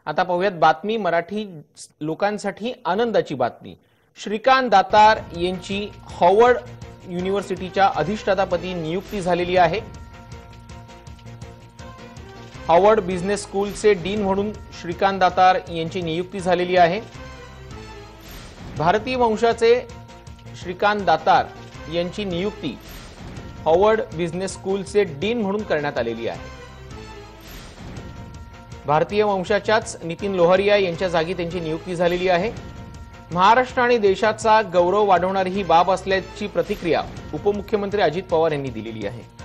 आता पाहूयात बातमी मराठी लोकांसाठी आनंदाची बातमी। श्रीकांत दातार यांची हॉवर्ड युनिव्हर्सिटीच्या अधिष्ठातापदी नियुक्ती झालेली आहे। हॉवर्ड बिझनेस स्कूलचे डीन म्हणून श्रीकांत दातार यांची नियुक्ती झालेली आहे। भारतीय वंशाचे श्रीकांत दातार यांची नियुक्ती हॉवर्ड बिझनेस स्कूलचे डीन म्हणून करण्यात आलेली आहे। भारतीय वंशाच्याच नितीन लोहरिया यांच्या जागी त्यांची नियुक्ती झालेली आहे। महाराष्ट्र आणि देशाचा गौरव वाढवणारी ही बाब असल्याची प्रतिक्रिया उपमुख्यमंत्री अजित पवार यांनी दिलेली आहे।